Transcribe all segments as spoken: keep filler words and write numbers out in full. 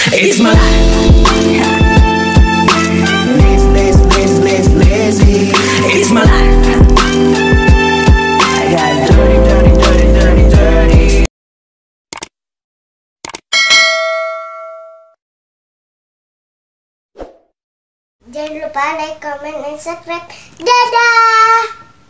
It's my life. Lazy, lazy, lazy, lazy, lazy. It's my life. I got dirty, dirty, dirty, dirty, dirty. Jangan lupa like, comment, dan subscribe. Dadah.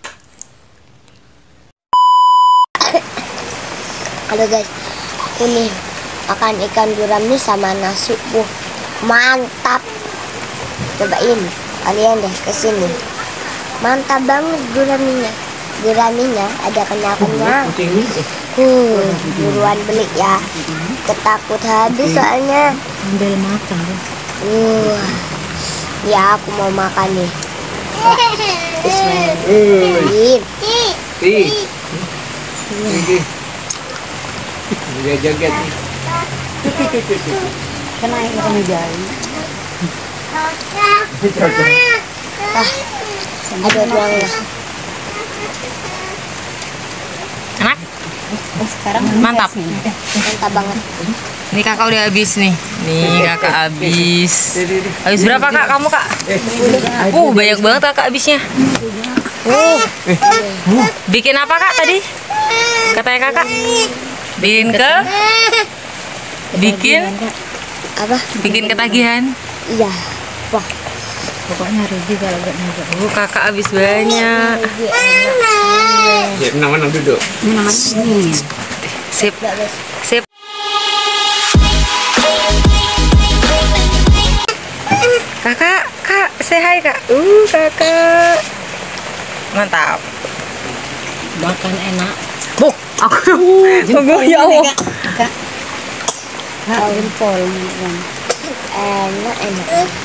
Halo guys, aku nih makan ikan gurami sama nasi, buh, mantap. Cobain kalian deh kesini, mantap banget guraminya. Guraminya ada kenyal-kenyal. Uh, buruan beli ya, ketakut habis soalnya. Sambil makan. Uh, ya aku mau makan nih. Bismillahirrahmanirrahim. Ih. Dia jaget nih. Kena yang kena jari. Ah, ada ruangnya. Enak? Sekarang Mantap. Mantap banget. Ini kakak udah habis nih. Nih kakak habis. Habis berapa kak kamu kak? Uh banyak banget kakak habisnya. Uh. Bikin apa kak tadi? Katanya kakak. Bikin ke? Bikin? Apa? Bikin ketagihan. Iya. Wah. pokoknya rugi kalau gak nyoba. Uh kakak habis banyak. Ya mana duduk. Sip. Sip. Kakak, kak, say hi kak. Uh, kakak. Mantap. Makan enak. Oh, aku. Tunggu ya Allah. Kak. Kak, jempol. Enak, enak.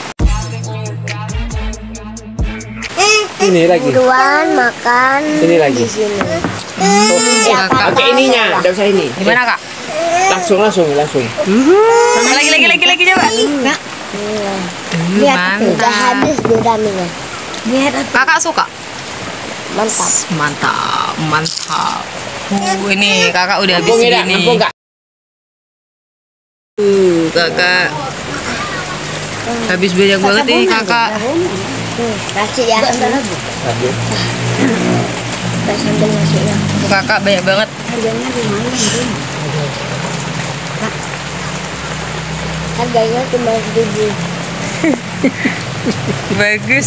Ini lagi. Buruan makan. Ini lagi. Di sini. Oh, Ya, pakai ininya, enggak usah ini. Gimana kak? Langsung langsung langsung. Lagi lagi lagi lagi coba. Kak, Lihat, udah Mantap. habis guraminya. lihat Kakak suka? Mantap. Mantap, mantap. Uh, ini kakak udah habis Nampung enggak? segini. Nampung enggak? Uh, kakak. Habis banyak banget nih kakak. Hmm, kasih ya. Aduh. Kita sambil nasinya. Tuh, kakak banyak banget. harganya lumayan tuh. Harganya cuma seribu. Bagus.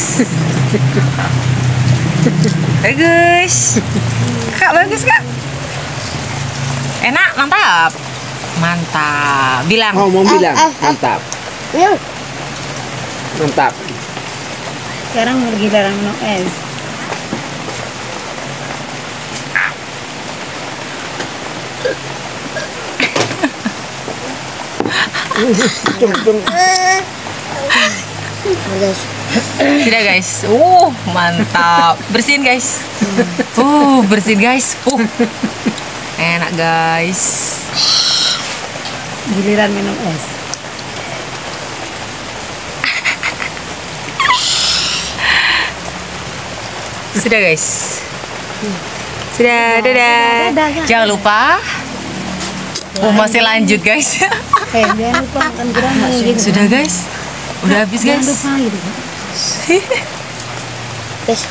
Bagus. Kak bagus kak. Enak, mantap. Mantap. Bilang. Oh, mau bilang Eh, eh, eh. mantap. Yuk. Mantap. Sekarang giliran minum es. Cung cung. Guys. Sudah guys. Uh, mantap. Bersihin guys. Uh, bersihin guys. Uh. Enak guys. Giliran minum es. Sudah guys. Sudah, dadah. Jangan lupa. Oh, masih lanjut guys. Eh, jangan lupa makan gurami gitu. Sudah guys. Udah habis Jangan guys. lupa gitu. Guys.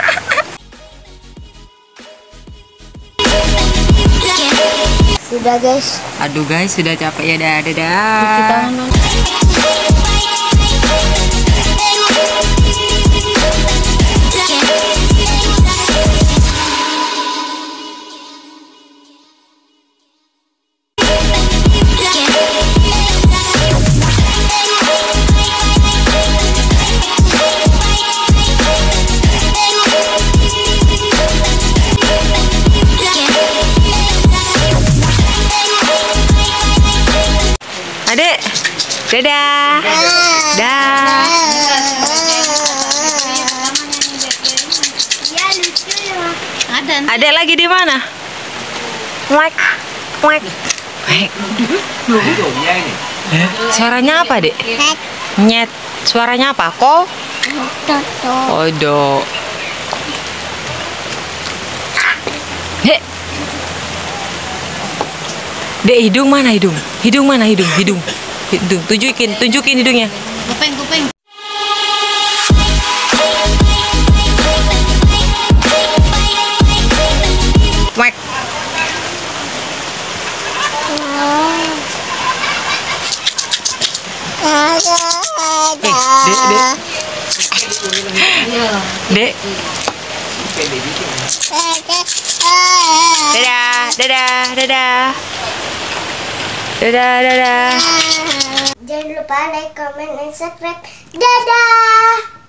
Sudah guys. Aduh guys, sudah capek ya, dadah. Cuci Dadah. tangan dong. Adek. Dadah. Dah. Ya lucu ya. Ada. Adek lagi di mana? Wek. Wek. Wek. Suaranya apa, Dek? Nyet. Suaranya apa? Ko? Toto. Odo. Dek. Dek, hidung mana hidung? Hidung mana hidung? Hidung. Tuh, tunjukin, tunjukin hidungnya. Kuping, kuping. Wek. Dek, dek. Dadah, dadah, dadah. Dadah, dadah. Jangan lupa like, comment, dan subscribe. Dadah!